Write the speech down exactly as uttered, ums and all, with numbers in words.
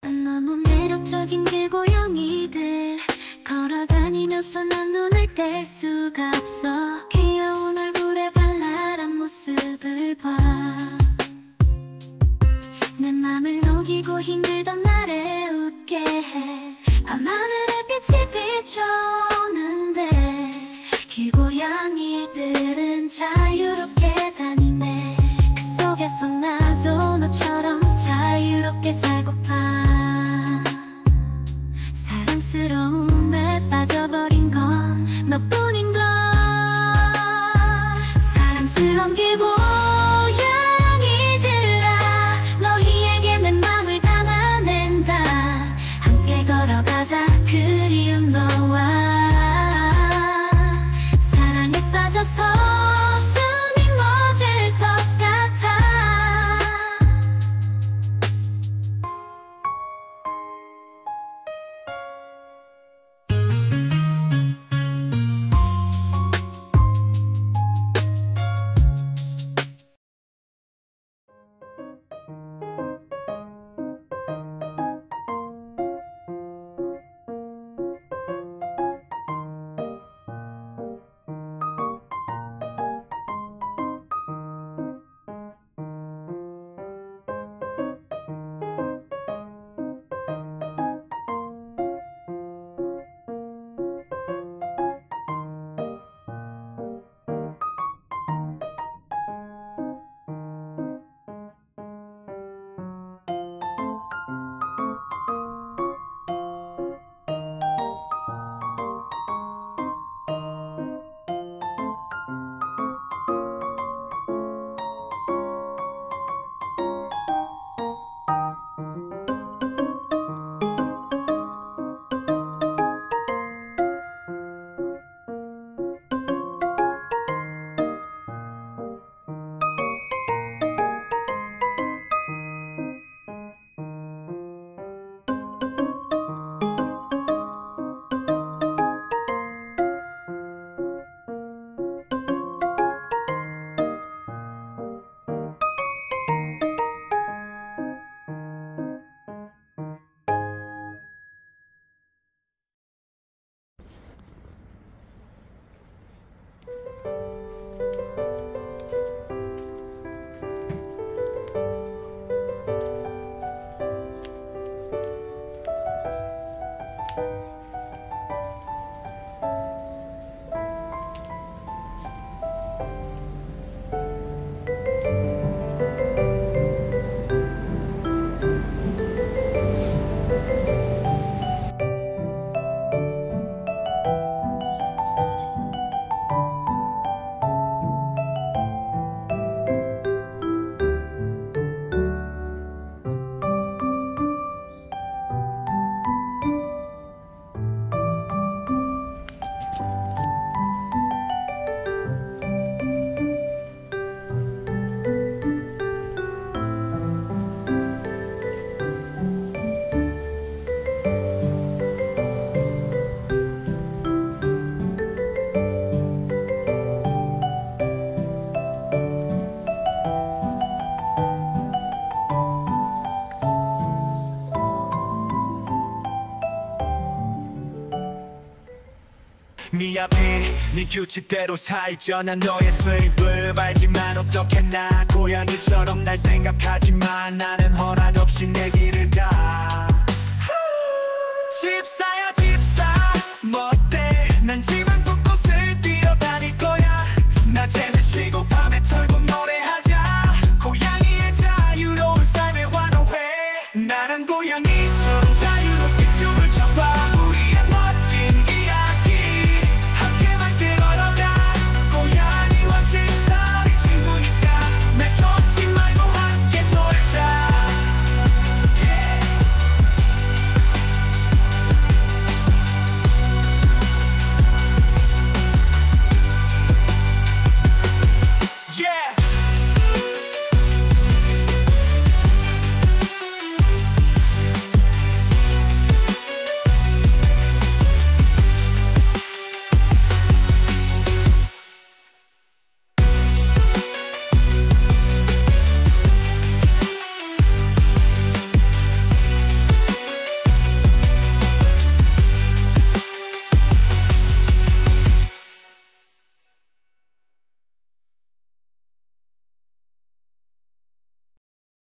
너무 매력적인 길고양이들 걸어다니면서 난 눈을 뗄 수가 없어. 귀여운 얼굴에 발랄한 모습을 봐. 내 맘을 녹이고 힘들던 나를 웃게 해. 밤하늘에 빛이 비춰오는데 길고양이들은 자유롭게 다니네. 그 속에서 나도 너처럼 자유롭게 살고파. 사랑스러움에 빠져버린 건 너뿐인걸. 사랑스러운 길고양이들아, 너희에게 내 맘을 담아낸다. 함께 걸어가자 그리운 너와. 사랑에 빠져서 숨이 멎을 것 같아. 네 앞에 네 규칙대로 살잖아. 너의 수입을 알지만 어떻게 나 고양이처럼 날 생각하지만 나는 허락 없이 내 길을 가. 집사야 집사 뭐 어때? 난 집안 곳곳을 뛰어다닐 거야. 낮에는 쉬고 밤에 털고 노래하자. 고양이의 자유로운 삶에 환호해. 나는 고양이처럼 자유롭게 춤을